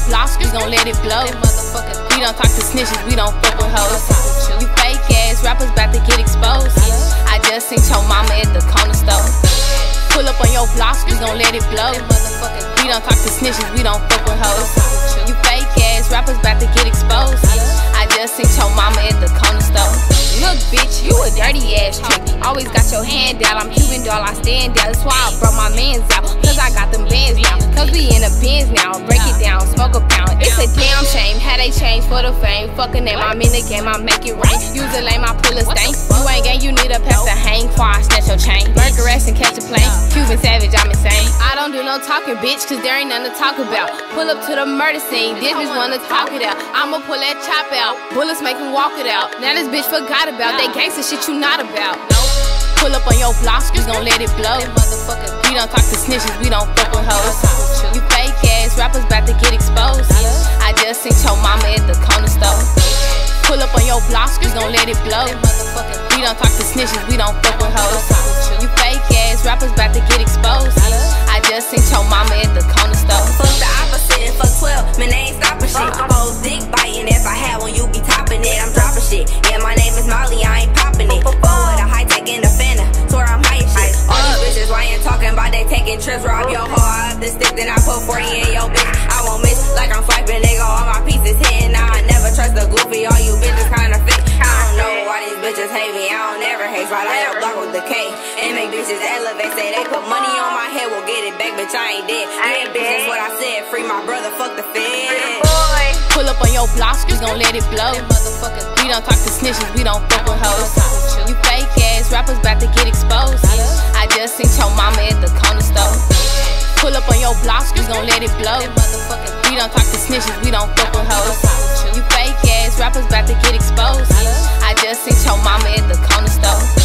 blocks, we gon' let it blow. We don't talk to snitches, we don't fuck with hoes. You fake ass rappers bout to get exposed. I just seen your mama at the corner store. Pull up on your blocks, we gon' let it blow. We don't talk to snitches, we don't fuck with hoes. You fake ass rappers bout to get exposed. I just seen your mama at the corner store. Look, bitch, you a dirty ass trick. Always got your hand out, I'm Cuban, doll, I stand out. That's why I brought my mans out, cause I got them bands now. Cause we in the bins now, break it down, smoke a pound. It's a damn shame, how they change for the fame. Fuck a name, I'm in the game, I make it rain. Use a lame, I pull a stain. You ain't gang, you need a pass to hang, before I snatch your chain. Burn your ass and catch a plane. Cuban savage, I'm insane. I don't do no talking, bitch, cause there ain't nothing to talk about. Pull up to the murder scene, this bitch wanna talk it out. I'ma pull that chop out, bullets make him walk it out. Now this bitch forgot about that gangsta shit you not about. Pull up on your blocks, we gon' let it blow. We don't talk to snitches, we don't fuck with hoes. You fake ass rappers bout to get exposed. I just seen your mama at the corner store. Pull up on your blocks, we gon' let it blow. We don't talk to snitches, we don't fuck with hoes. You fake ass rappers bout to get exposed. I just seen your mama at the corner store. Fuck the opposite and fuck 12, man, they ain't stopping shit. Hoes dick biting, if I had one, you be topping it. I'm dropping shit. Yeah, my name is Molly, I ain't popping it. Forward a high tech in the fender, swear I'm high as shit. All these bitches, why you talking about they taking trips? Rob your hoe, I up the stick, then I put 40 in your bitch. I won't miss like I'm swiping, nigga, all my pieces hitting. Now I never trust the goofy, all you bitches kinda fake. I don't know why these bitches hate me, I don't ever hate. Right, I help block with the K and make bitches elevate. Say they put money on my head, we'll get it back, bitch, I ain't dead. Yeah, bitch, that's what I said, free my brother, fuck the Fed. Pull up on your blocks, we gon' let it blow. We don't talk to snitches, we don't fuck with hoes. You fake ass rappers bout to get exposed. I just seen your mama at the corner store. Pull up on your blocks, we gon' let it blow. We don't talk to snitches, we don't fuck with hoes. You fake ass rappers bout to get exposed. I just seen your mama at the corner store.